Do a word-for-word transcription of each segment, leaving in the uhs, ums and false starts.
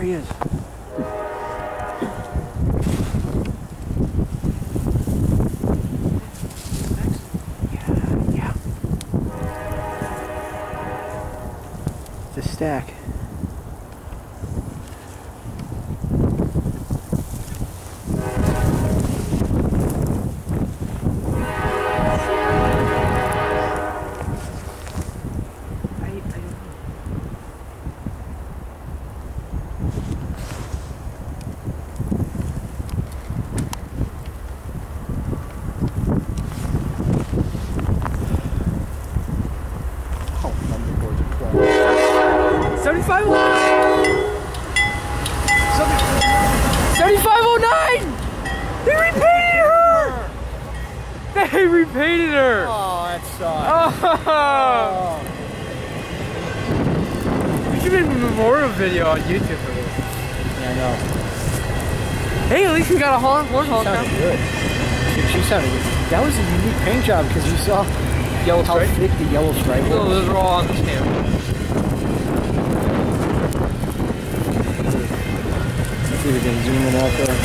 he is. Yeah, yeah. It's a stack. seventy-five oh nine! They repainted her! They repainted her! Oh, that sucks. Oh. Oh. We should make a memorial video on YouTube for this. Yeah, I know. Hey, at least we got a haul one haul Sounded count. good. She, she sounded good. That was a unique paint job because you saw Yellow how stripe? thick the yellow stripe was. Oh, those are all on the camera. Let's see if we can zoom in out there.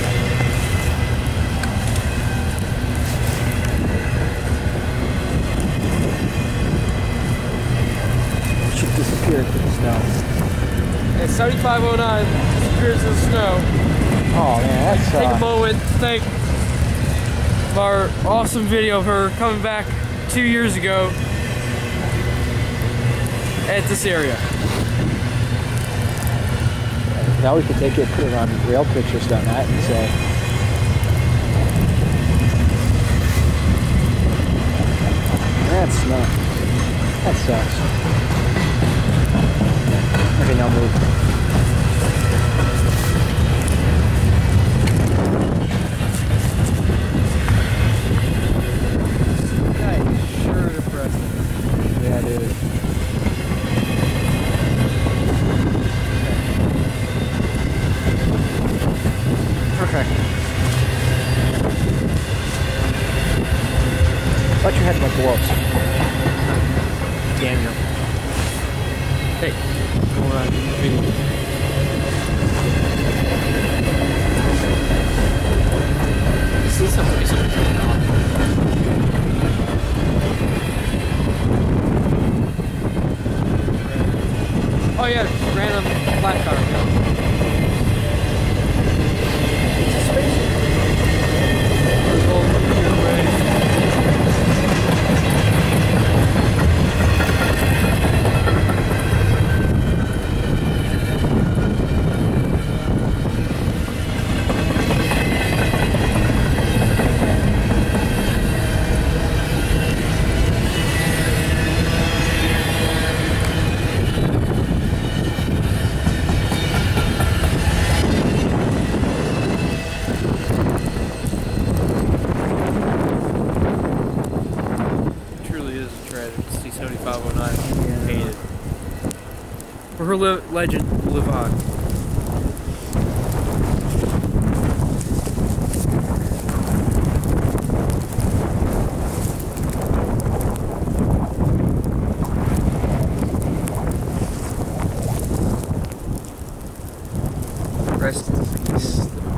It should disappear into the snow. It's seventy-five oh nine, disappears in the snow. Oh man, that's Take uh, a moment to thank our awesome video of her coming back two years ago at this area. Now we can take it, put it on rail pictures on that and say, that's not, that sucks. Okay, now move. That is sure depressing. Yeah, dude. Okay. Thought you had my gloves. Damn you. Hey, go on video. You see something, something going on. Oh yeah, random flat car. It's a spaceship. seventy-five oh nine painted. For her li legend will live on. Rest in peace.